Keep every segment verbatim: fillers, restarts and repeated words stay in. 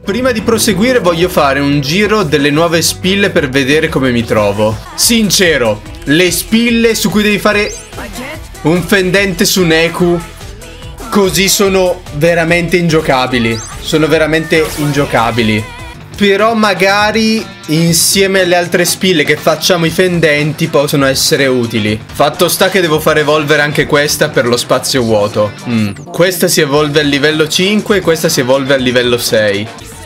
prima di proseguire voglio fare un giro delle nuove spille per vedere come mi trovo. Sincero, le spille su cui devi fare un fendente su Neku così sono veramente ingiocabili. Sono veramente ingiocabili. Però magari insieme alle altre spille che facciamo i fendenti possono essere utili. Fatto sta che devo fare evolvere anche questa per lo spazio vuoto. mm. Questa si evolve al livello cinque e questa si evolve al livello sei.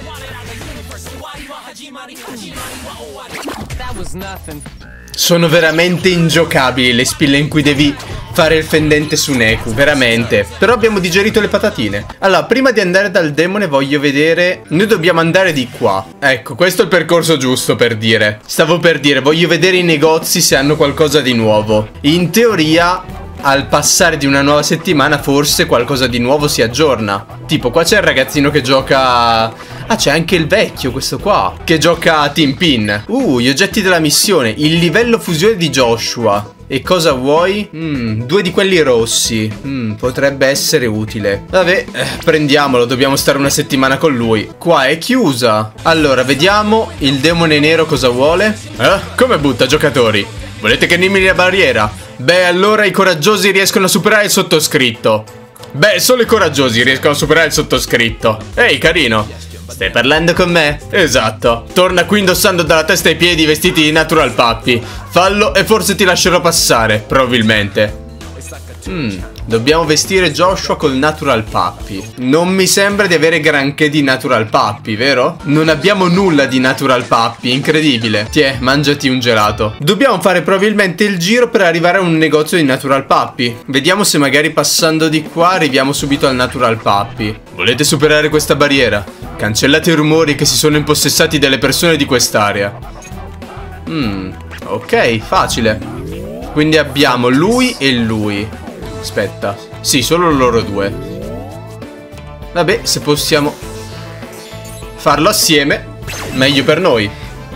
Sono veramente ingiocabili le spille in cui devi fare il fendente su Neku, veramente. Però abbiamo digerito le patatine. Allora, prima di andare dal demone voglio vedere... Noi dobbiamo andare di qua. Ecco, questo è il percorso giusto per dire. Stavo per dire, voglio vedere i negozi se hanno qualcosa di nuovo. In teoria, al passare di una nuova settimana, forse qualcosa di nuovo si aggiorna. Tipo, qua c'è il ragazzino che gioca... Ah, c'è anche il vecchio, questo qua, che gioca a Tinpin. Uh, gli oggetti della missione. Il livello fusione di Joshua. E cosa vuoi? Mm, due di quelli rossi. Mm, potrebbe essere utile. Vabbè, eh, prendiamolo, dobbiamo stare una settimana con lui. Qua è chiusa. Allora, vediamo il demone nero cosa vuole. Eh? Come butta, giocatori? Volete che elimini la barriera? Beh, allora i coraggiosi riescono a superare il sottoscritto. Beh, solo i coraggiosi riescono a superare il sottoscritto. Ehi, carino. Stai parlando con me? Esatto. Torna qui indossando dalla testa ai piedi i vestiti di Natural Puppy. Fallo e forse ti lascerò passare, probabilmente. Hmm, dobbiamo vestire Joshua col Natural Puppy. Non mi sembra di avere granché di Natural Puppy, vero? Non abbiamo nulla di Natural Puppy, incredibile. Tiè, mangiati un gelato. Dobbiamo fare probabilmente il giro per arrivare a un negozio di Natural Puppy. Vediamo se magari passando di qua arriviamo subito al Natural Puppy. Volete superare questa barriera? Cancellate i rumori che si sono impossessati delle persone di quest'area. Hmm, ok, facile. Quindi abbiamo lui e lui. Aspetta. Sì, solo loro due. Vabbè, se possiamo farlo assieme, meglio per noi.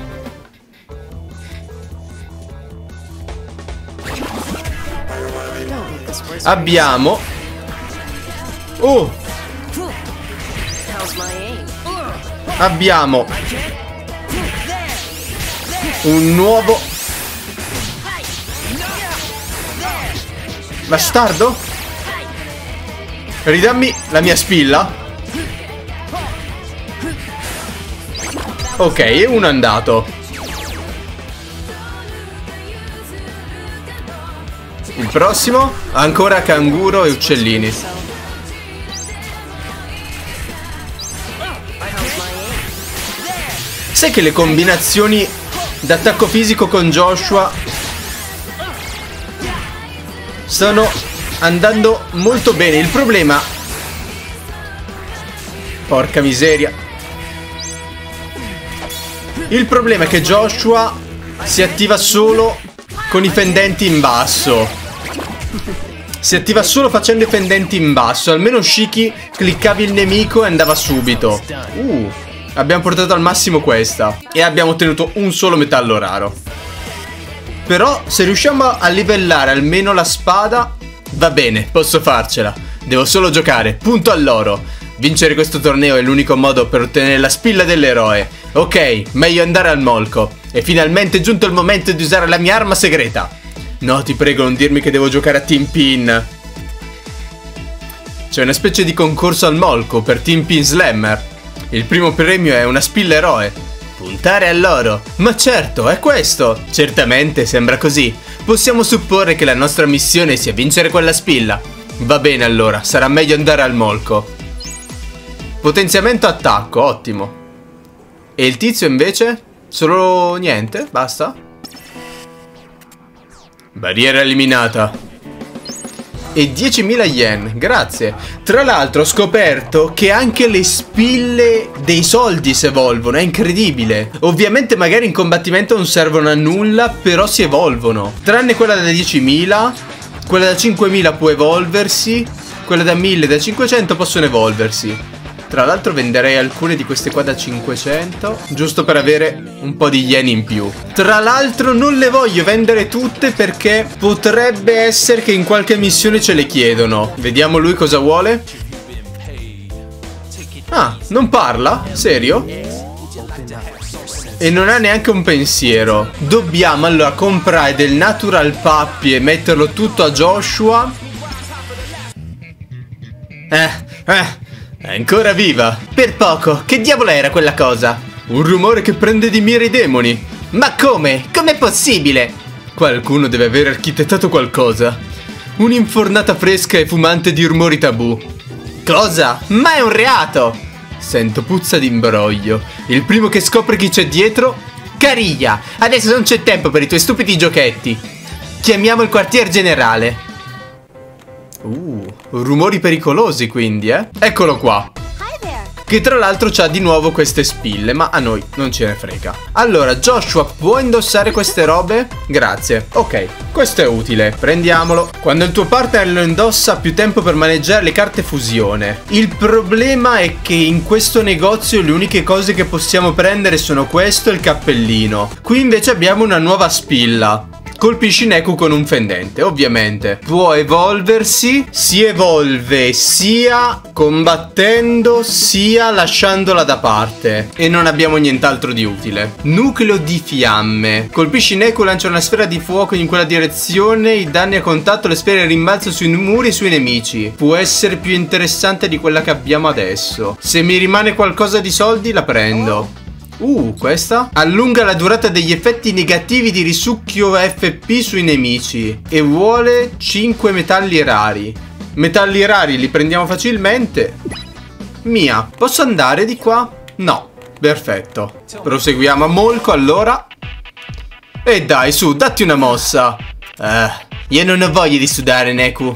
Abbiamo... Oh! Abbiamo un nuovo bastardo. Ridammi la mia spilla. Ok, e uno è andato. Il prossimo ancora canguro e uccellini. Sai che le combinazioni d'attacco fisico con Joshua stanno andando molto bene. Il problema... Porca miseria. Il problema è che Joshua si attiva solo con i fendenti in basso. Si attiva solo facendo i fendenti in basso. Almeno Shiki cliccavi il nemico e andava subito. Uh... Abbiamo portato al massimo questa e abbiamo ottenuto un solo metallo raro. Però se riusciamo a livellare almeno la spada, va bene, posso farcela. Devo solo giocare, punto all'oro. Vincere questo torneo è l'unico modo per ottenere la spilla dell'eroe. Ok, meglio andare al molco. E finalmente è giunto il momento di usare la mia arma segreta. No, ti prego, non dirmi che devo giocare a Tinpin. C'è una specie di concorso al molco per Tinpin Slammer. Il primo premio è una spilla eroe. Puntare all'oro. Ma certo, è questo. Certamente, sembra così. Possiamo supporre che la nostra missione sia vincere quella spilla. Va bene allora, sarà meglio andare al molco. Potenziamento attacco, ottimo. E il tizio invece? Solo niente? Basta? Barriera eliminata. E diecimila yen, grazie. Tra l'altro ho scoperto che anche le spille dei soldi si evolvono, è incredibile. Ovviamente magari in combattimento non servono a nulla, però si evolvono. Tranne quella da diecimila, quella da cinquemila può evolversi, quella da mille, da cinquecento possono evolversi. Tra l'altro venderei alcune di queste qua da cinquecento, giusto per avere un po' di yen in più. Tra l'altro non le voglio vendere tutte perché potrebbe essere che in qualche missione ce le chiedono. Vediamo lui cosa vuole. Ah, non parla? Serio? E non ha neanche un pensiero. Dobbiamo allora comprare del Natural Puppy e metterlo tutto a Joshua. Eh, eh, è ancora viva. Per poco. Che diavolo era quella cosa? Un rumore che prende di mira i demoni. Ma come? Com'è possibile? Qualcuno deve aver architettato qualcosa. Un'infornata fresca e fumante di rumori tabù. Cosa? Ma è un reato! Sento puzza d'imbroglio. Il primo che scopre chi c'è dietro? Cariglia! Adesso non c'è tempo per i tuoi stupidi giochetti. Chiamiamo il quartier generale. Uh, rumori pericolosi quindi, eh? Eccolo qua. Che tra l'altro c'ha di nuovo queste spille, ma a noi non ce ne frega. Allora, Joshua, può indossare queste robe? Grazie. Ok, questo è utile. Prendiamolo. Quando il tuo partner lo indossa, ha più tempo per maneggiare le carte fusione. Il problema è che in questo negozio le uniche cose che possiamo prendere sono questo e il cappellino. Qui invece abbiamo una nuova spilla. Colpisci Neku con un fendente, ovviamente. Può evolversi, si evolve sia combattendo sia lasciandola da parte. E non abbiamo nient'altro di utile. Nucleo di fiamme. Colpisci Neku, lancia una sfera di fuoco in quella direzione. I danni a contatto, le sfere rimbalzano sui muri e sui nemici. Può essere più interessante di quella che abbiamo adesso. Se mi rimane qualcosa di soldi la prendo. Uh, questa? Allunga la durata degli effetti negativi di risucchio F P sui nemici. E vuole cinque metalli rari. Metalli rari li prendiamo facilmente. Mia, posso andare di qua? No, perfetto. Proseguiamo a Molco allora. E dai, su, datti una mossa. Eh, io non ho voglia di sudare, Neku.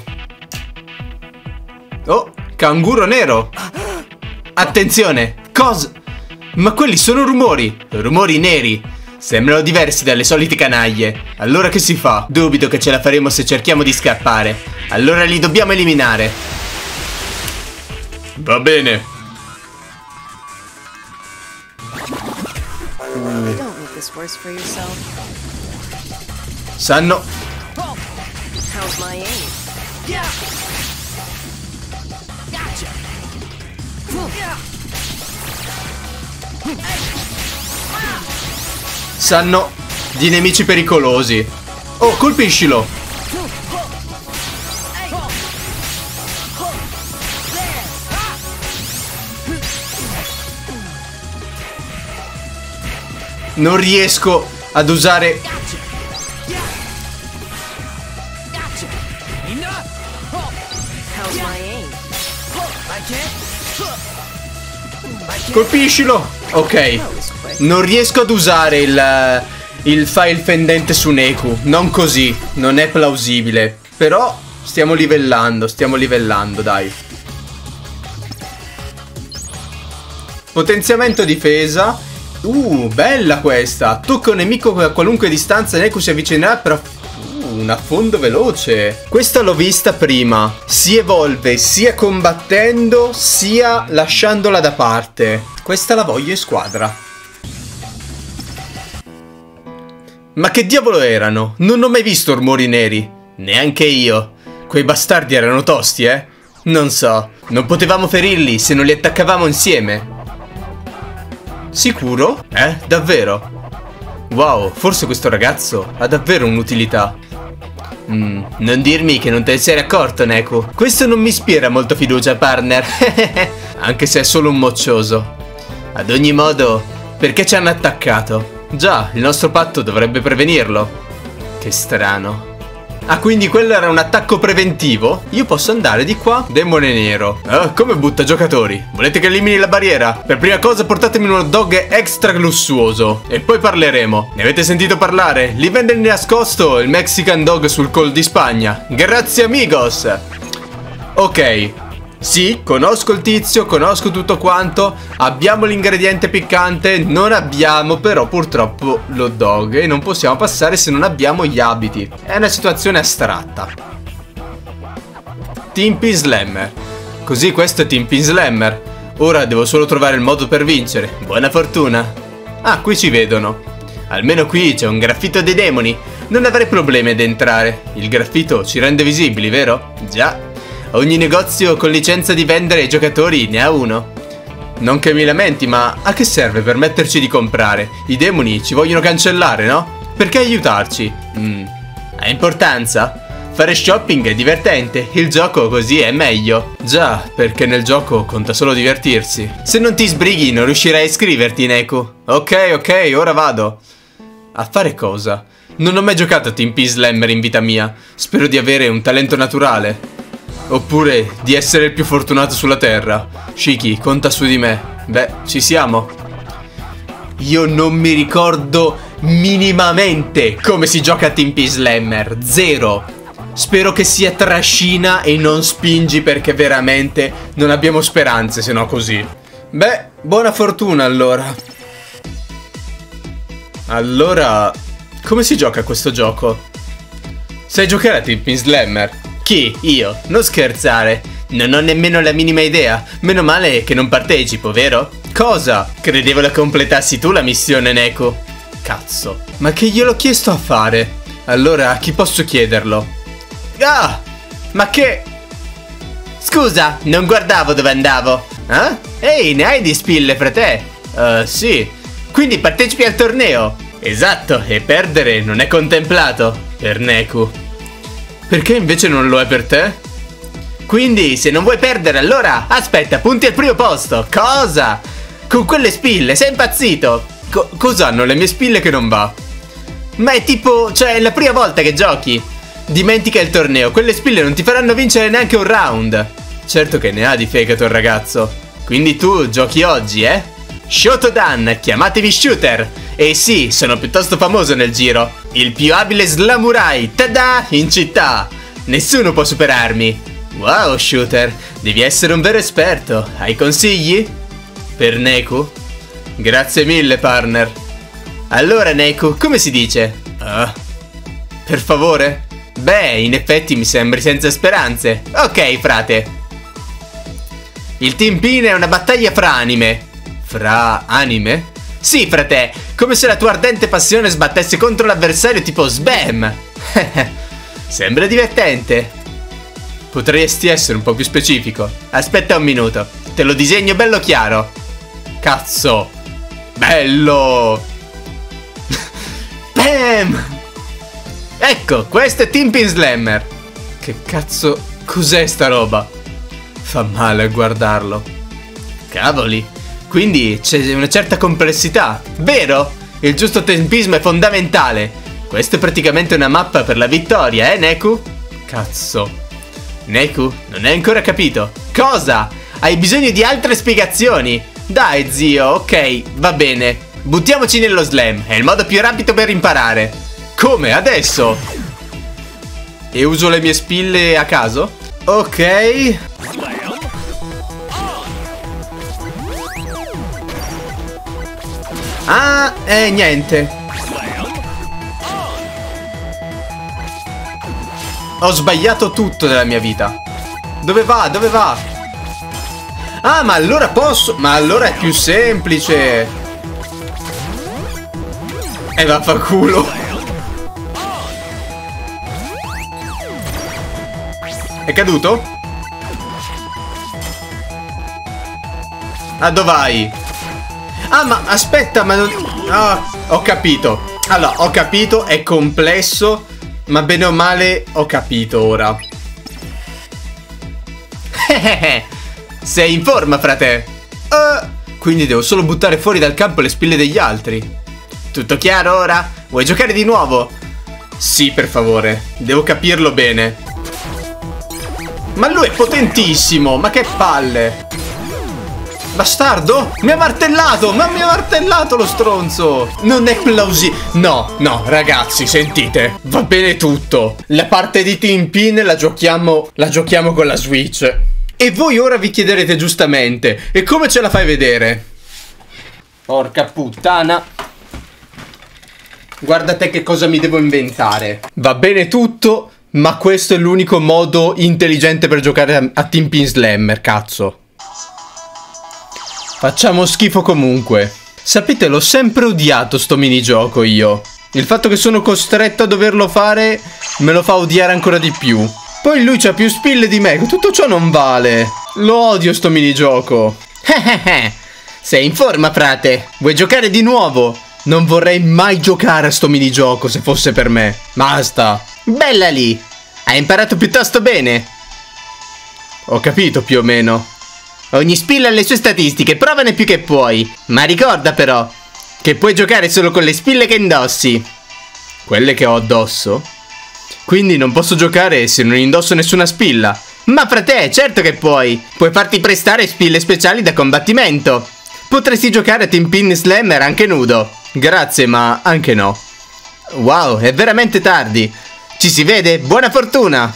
Oh, canguro nero. Attenzione, cosa? Ma quelli sono rumori, rumori neri. Sembrano diversi dalle solite canaglie. Allora che si fa? Dubito che ce la faremo se cerchiamo di scappare. Allora li dobbiamo eliminare. Va bene. Mm. Sanno. Sanno di nemici pericolosi. Oh, colpiscilo. Non riesco ad usare. Colpiscilo. Ok. Non riesco ad usare il, il file fendente su Neku. Non così. Non è plausibile. Però stiamo livellando. Stiamo livellando, dai. Potenziamento difesa. Uh, bella questa. Tocca un nemico a qualunque distanza. Neku si avvicinerà però. Uh, un affondo veloce. Questa l'ho vista prima. Si evolve sia combattendo sia lasciandola da parte. Questa la voglio in squadra. Ma che diavolo erano? Non ho mai visto rumori neri. Neanche io. Quei bastardi erano tosti, eh? Non so. Non potevamo ferirli se non li attaccavamo insieme. Sicuro? Eh? Davvero? Wow, forse questo ragazzo ha davvero un'utilità. Mm, non dirmi che non te ne sei accorto, Neku. Questo non mi ispira molto fiducia, partner. Anche se è solo un moccioso. Ad ogni modo, perché ci hanno attaccato? Già, il nostro patto dovrebbe prevenirlo. Che strano. Ah, quindi quello era un attacco preventivo? Io posso andare di qua? Demone nero. Ah, come butta giocatori? Volete che elimini la barriera? Per prima cosa portatemi un hot dog extra lussuoso. E poi parleremo. Ne avete sentito parlare? Li vende in nascosto il Mexican Dog sul Call di Spagna. Grazie amigos. Ok. Sì, conosco il tizio, conosco tutto quanto. Abbiamo l'ingrediente piccante. Non abbiamo però purtroppo l'hot dog. E non possiamo passare se non abbiamo gli abiti. È una situazione astratta. Team Pin Slammer. Così questo è Team Pin Slammer. Ora devo solo trovare il modo per vincere. Buona fortuna. Ah, qui ci vedono. Almeno qui c'è un graffito dei demoni. Non avrei problemi ad entrare. Il graffito ci rende visibili, vero? Già. Ogni negozio con licenza di vendere ai giocatori ne ha uno. Non che mi lamenti, ma a che serve permetterci di comprare? I demoni ci vogliono cancellare, no? Perché aiutarci? Mm. Ha importanza? Fare shopping è divertente, il gioco così è meglio. Già, perché nel gioco conta solo divertirsi. Se non ti sbrighi non riuscirai a iscriverti, Neku. Ok, ok, ora vado. A fare cosa? Non ho mai giocato a Team P Slammer in vita mia. Spero di avere un talento naturale. Oppure di essere il più fortunato sulla terra. Shiki, conta su di me. Beh, ci siamo. Io non mi ricordo minimamente come si gioca a Team P Slammer. Zero. Spero che sia trascina e non spingi, perché veramente non abbiamo speranze se no così. Beh, buona fortuna allora. Allora, come si gioca a questo gioco? Sai giocare a Team P Slammer? Chi? Io? Non scherzare. Non ho nemmeno la minima idea. Meno male che non partecipo, vero? Cosa? Credevo la completassi tu la missione, Neku. Cazzo. Ma che gliel'ho chiesto a fare? Allora, a chi posso chiederlo? Ah! Ma che... Scusa, non guardavo dove andavo. Eh? Ehi, ne hai di spille, frate? Uh, sì. Quindi partecipi al torneo. Esatto, e perdere non è contemplato per Neku. Perché invece non lo è per te? Quindi, se non vuoi perdere, allora aspetta, punti al primo posto. Cosa? Con quelle spille, sei impazzito? Co- cos'hanno le mie spille che non va? Ma è tipo, cioè, è la prima volta che giochi. Dimentica il torneo, quelle spille non ti faranno vincere neanche un round. Certo che ne ha di fegato il ragazzo. Quindi tu giochi oggi, eh? Shotodan, chiamatevi Shooter. E sì, sono piuttosto famoso nel giro. Il più abile slamurai, tada, in città. Nessuno può superarmi. Wow, Shooter, devi essere un vero esperto. Hai consigli? Per Neku? Grazie mille, partner. Allora, Neku, come si dice? Uh, per favore? Beh, in effetti mi sembri senza speranze. Ok, frate. Il Team Pin è una battaglia fra anime. Fra anime? Sì, frate, come se la tua ardente passione sbattesse contro l'avversario tipo SBAM. Sembra divertente. Potresti essere un po' più specifico. Aspetta un minuto, te lo disegno bello chiaro. Cazzo. Bello. Bam. Ecco, questo è Team P Slammer. Che cazzo, cos'è sta roba? Fa male a guardarlo. Cavoli. Quindi c'è una certa complessità, vero? Il giusto tempismo è fondamentale. Questa è praticamente una mappa per la vittoria, eh, Neku? Cazzo. Neku, non hai ancora capito. Cosa? Hai bisogno di altre spiegazioni? Dai, zio, ok, va bene. Buttiamoci nello slam, è il modo più rapido per imparare. Come, adesso? E uso le mie spille a caso? Ok. Ah, eh, niente. Ho sbagliato tutto nella mia vita. Dove va? Dove va? Ah, ma allora posso... Ma allora è più semplice. E vaffanculo. È caduto? Ah, dove vai? Ah, ma aspetta, ma non... Ah, ho capito. Allora, ho capito, è complesso, ma bene o male ho capito ora. Sei in forma, frate. Uh, quindi devo solo buttare fuori dal campo le spille degli altri. Tutto chiaro ora? Vuoi giocare di nuovo? Sì, per favore. Devo capirlo bene. Ma lui è potentissimo, ma che palle. Bastardo, mi ha martellato, ma mi ha martellato lo stronzo. Non è plausibile. No, no, ragazzi, sentite, va bene tutto. La parte di Team Pin la giochiamo, la giochiamo con la Switch. E voi ora vi chiederete giustamente, e come ce la fai vedere? Porca puttana. Guarda te che cosa mi devo inventare. Va bene tutto, ma questo è l'unico modo intelligente per giocare a, a Team P Slammer, cazzo. Facciamo schifo comunque. Sapete, l'ho sempre odiato sto minigioco io. Il fatto che sono costretto a doverlo fare me lo fa odiare ancora di più. Poi lui c'ha più spille di me, tutto ciò non vale. Lo odio sto minigioco. Sei in forma, frate? Vuoi giocare di nuovo? Non vorrei mai giocare a sto minigioco se fosse per me. Basta. Bella lì. Hai imparato piuttosto bene. Ho capito più o meno. Ogni spilla ha le sue statistiche, provane più che puoi. Ma ricorda però che puoi giocare solo con le spille che indossi. Quelle che ho addosso? Quindi non posso giocare se non indosso nessuna spilla. Ma frate, certo che puoi. Puoi farti prestare spille speciali da combattimento. Potresti giocare a Team Pin Slammer anche nudo. Grazie, ma anche no. Wow, è veramente tardi. Ci si vede? Buona fortuna!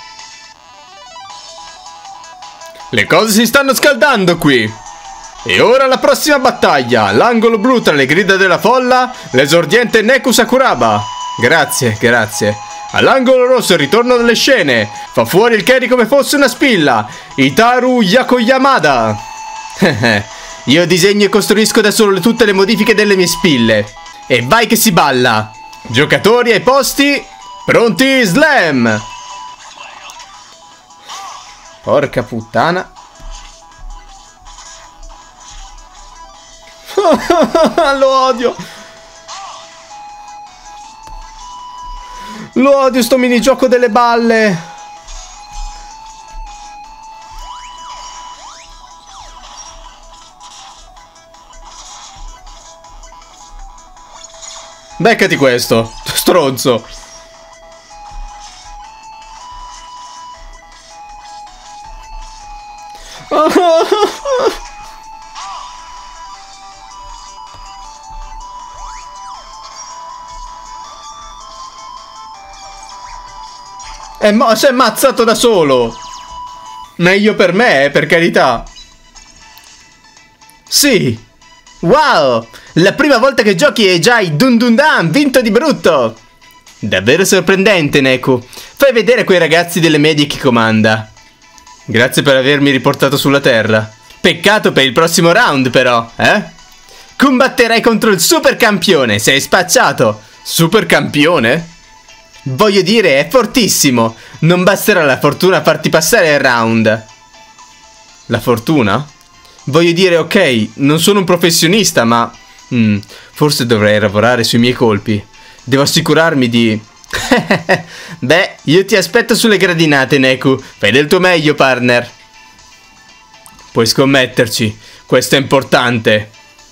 Le cose si stanno scaldando qui. E ora la prossima battaglia. L'angolo blu tra le grida della folla. L'esordiente Neku Sakuraba. Grazie, grazie. All'angolo rosso il ritorno delle scene. Fa fuori il carry come fosse una spilla. Itaru Yakoyamada. Io disegno e costruisco da solo tutte le modifiche delle mie spille. E vai che si balla. Giocatori ai posti. Pronti, slam. Porca puttana. Lo odio. Lo odio sto minigioco delle balle. Beccati questo, stronzo. E mo si è ammazzato da solo. Meglio per me, eh, per carità. Sì. Wow, la prima volta che giochi e già hai dun dun dan vinto di brutto. Davvero sorprendente, Neku. Fai vedere quei ragazzi delle medie chi comanda. Grazie per avermi riportato sulla terra. Peccato per il prossimo round però, eh? Combatterai contro il super campione, sei spacciato. Super campione? Voglio dire, è fortissimo. Non basterà la fortuna a farti passare il round. La fortuna? Voglio dire, ok, non sono un professionista, ma... Mm, forse dovrei lavorare sui miei colpi. Devo assicurarmi di... Beh, io ti aspetto sulle gradinate, Neku. Fai del tuo meglio, partner. Puoi scommetterci. Questo è importante.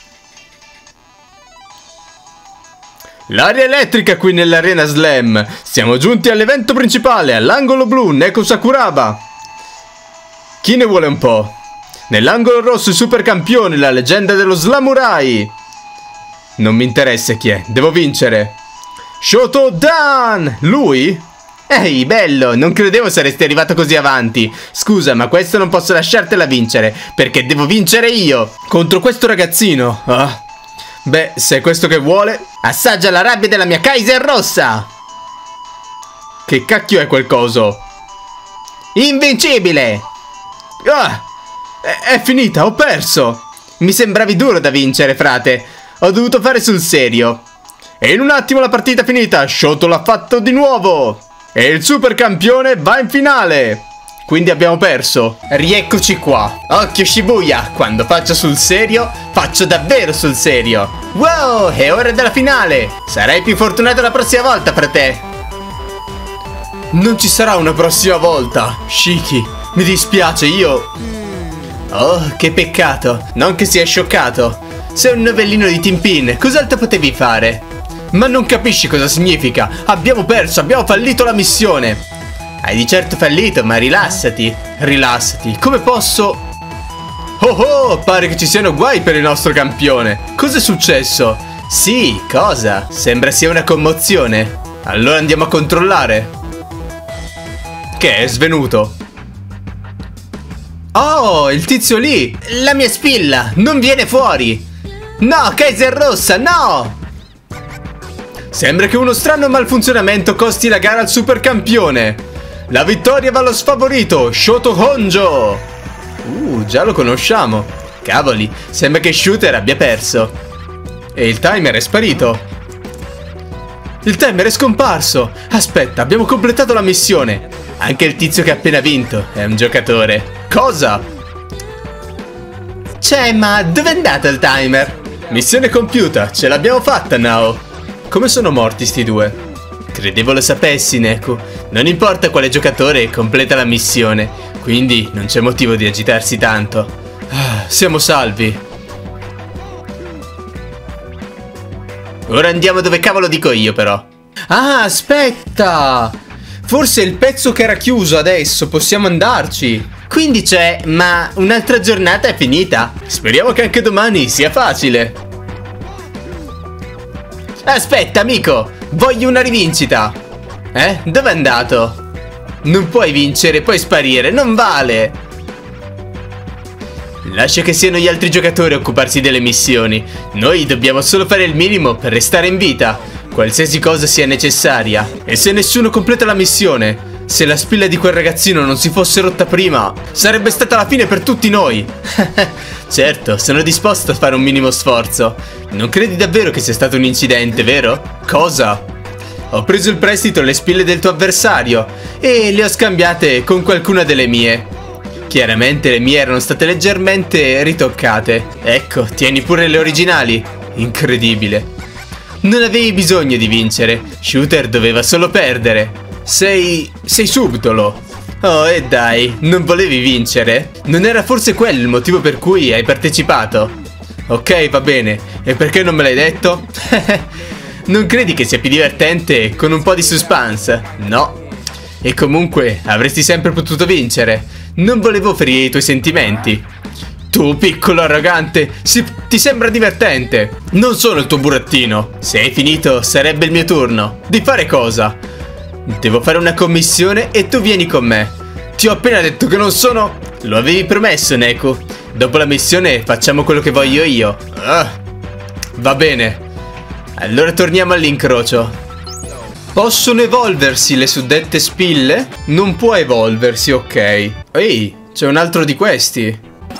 L'aria elettrica qui nell'Arena Slam. Siamo giunti all'evento principale, all'angolo blu, Neku Sakuraba. Chi ne vuole un po'? Nell'angolo rosso il super campione, la leggenda dello Slamurai. Non mi interessa chi è, devo vincere. Shoto Dan! Lui? Ehi, bello, non credevo saresti arrivato così avanti. Scusa, ma questo non posso lasciartela vincere, perché devo vincere io. Contro questo ragazzino. Ah. Beh, se è questo che vuole. Assaggia la rabbia della mia Kaiser rossa. Che cacchio è quel coso? Invincibile! Ah! È, è finita, ho perso. Mi sembravi duro da vincere, frate. Ho dovuto fare sul serio. E in un attimo la partita è finita. Shoto l'ha fatto di nuovo. E il super campione va in finale. Quindi abbiamo perso. Rieccoci qua. Occhio Shibuya, quando faccio sul serio, faccio davvero sul serio. Wow, è ora della finale. Sarai più fortunato la prossima volta, frate. Non ci sarà una prossima volta, Shiki. Mi dispiace, io... Oh, che peccato. Non che sia scioccato. Sei un novellino di Team Pin, cos'altro potevi fare? Ma non capisci cosa significa. Abbiamo perso, abbiamo fallito la missione. Hai di certo fallito, ma rilassati. Rilassati, come posso... Oh oh, pare che ci siano guai per il nostro campione. Cos'è successo? Sì, cosa? Sembra sia una commozione. Allora andiamo a controllare. Che è svenuto? Oh, il tizio lì. La mia spilla, non viene fuori. No, Kaiser rossa, no! Sembra che uno strano malfunzionamento costi la gara al super campione. La vittoria va allo sfavorito, Shoto Honjo. Uh, già lo conosciamo. Cavoli, sembra che Shooter abbia perso. E il timer è sparito. Il timer è scomparso. Aspetta, abbiamo completato la missione. Anche il tizio che ha appena vinto è un giocatore. Cosa? Cioè, ma dov'è andato il timer? Missione compiuta, ce l'abbiamo fatta, Nao. Come sono morti sti due? Credevo lo sapessi, Neku. Non importa quale giocatore completa la missione, quindi non c'è motivo di agitarsi tanto. Ah, siamo salvi. Ora andiamo dove cavolo dico io, però. Ah, aspetta! Forse è il pezzo che era chiuso adesso, possiamo andarci. Quindi c'è, ma un'altra giornata è finita. Speriamo che anche domani sia facile. Aspetta, amico, voglio una rivincita. Eh? Dov'è andato? Non puoi vincere, puoi sparire, non vale. Lascia che siano gli altri giocatori a occuparsi delle missioni. Noi dobbiamo solo fare il minimo per restare in vita, qualsiasi cosa sia necessaria. E se nessuno completa la missione, se la spilla di quel ragazzino non si fosse rotta prima, sarebbe stata la fine per tutti noi. Certo, sono disposto a fare un minimo sforzo. Non credi davvero che sia stato un incidente, vero? Cosa? Ho preso il prestito e le spille del tuo avversario e le ho scambiate con qualcuna delle mie. Chiaramente le mie erano state leggermente ritoccate. Ecco, tieni pure le originali. Incredibile. Non avevi bisogno di vincere. Shooter doveva solo perdere. Sei... sei subdolo. Oh, e dai, non volevi vincere? Non era forse quello il motivo per cui hai partecipato? Ok, va bene. E perché non me l'hai detto? Non credi che sia più divertente con un po' di suspense? No. E comunque avresti sempre potuto vincere. Non volevo ferire i tuoi sentimenti. Tu, piccolo arrogante, si, ti sembra divertente. Non sono il tuo burattino. Se hai finito, sarebbe il mio turno. Di fare cosa? Devo fare una commissione e tu vieni con me. Ti ho appena detto che non sono... Lo avevi promesso, Neku. Dopo la missione facciamo quello che voglio io. Ah, va bene. Allora torniamo all'incrocio. Possono evolversi le suddette spille? Non può evolversi, ok. Ehi, c'è un altro di questi.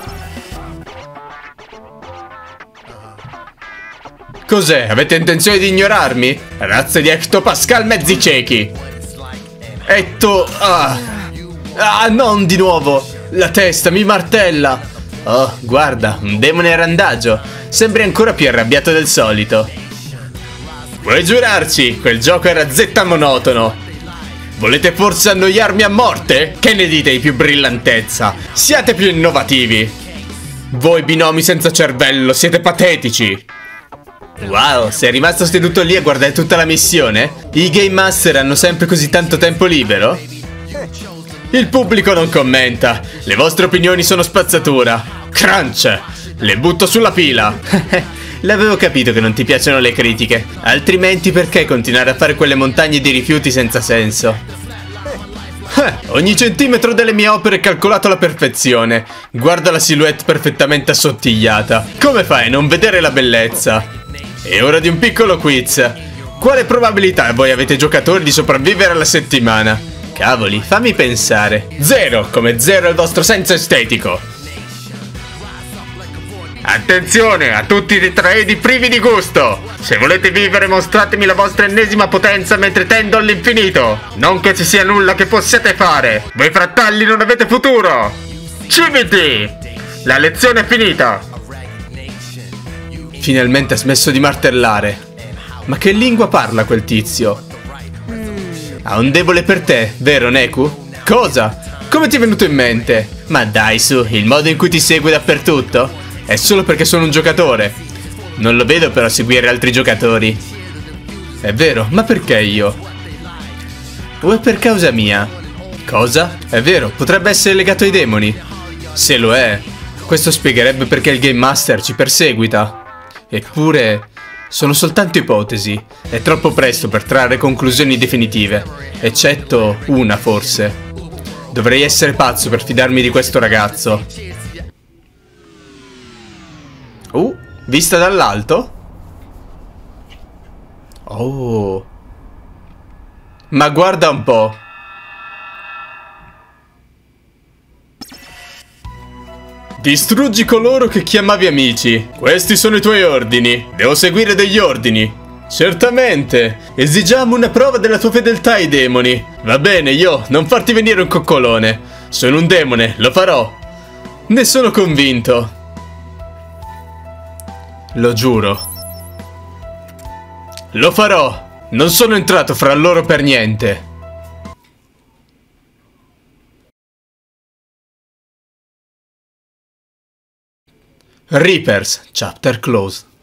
Cos'è? Avete intenzione di ignorarmi? Razze di ectopascal mezzi ciechi. Etto... Ah. Ah, non di nuovo. La testa mi martella. Oh, guarda, un demone randagio. Sembri ancora più arrabbiato del solito. Vuoi giurarci? Quel gioco era zetta monotono. Volete forse annoiarmi a morte? Che ne dite di più brillantezza? Siate più innovativi. Voi binomi senza cervello siete patetici. Wow, sei rimasto seduto lì a guardare tutta la missione? I Game Master hanno sempre così tanto tempo libero? Il pubblico non commenta. Le vostre opinioni sono spazzatura. Crunch! Le butto sulla pila. L'avevo capito che non ti piacciono le critiche. Altrimenti perché continuare a fare quelle montagne di rifiuti senza senso? Eh, ogni centimetro delle mie opere è calcolato alla perfezione. Guarda la silhouette perfettamente assottigliata. Come fai a non vedere la bellezza? È ora di un piccolo quiz. Quale probabilità voi avete giocatori di sopravvivere alla settimana? Cavoli, fammi pensare. Zero, come zero il vostro senso estetico. Attenzione a tutti i tetraedi privi di gusto. Se volete vivere, mostratemi la vostra ennesima potenza mentre tendo all'infinito. Non che ci sia nulla che possiate fare. Voi frattalli non avete futuro. C V T. La lezione è finita. Finalmente ha smesso di martellare. Ma che lingua parla quel tizio? Ha un debole per te, vero Neku? Cosa? Come ti è venuto in mente? Ma dai su, il modo in cui ti segue dappertutto? È solo perché sono un giocatore. Non lo vedo però seguire altri giocatori. È vero, ma perché io? O è per causa mia? Cosa? È vero, potrebbe essere legato ai demoni. Se lo è, questo spiegherebbe perché il Game Master ci perseguita. Eppure, sono soltanto ipotesi. È troppo presto per trarre conclusioni definitive. Eccetto una, forse. Dovrei essere pazzo per fidarmi di questo ragazzo. Uh, vista dall'alto? Oh. Ma guarda un po'. Distruggi coloro che chiamavi amici. Questi sono i tuoi ordini. Devo seguire degli ordini. Certamente. Esigiamo una prova della tua fedeltà ai demoni. Va bene, io, non farti venire un coccolone. Sono un demone, lo farò. Ne sono convinto. Lo giuro. Lo farò. Non sono entrato fra loro per niente. Reapers, chapter closed.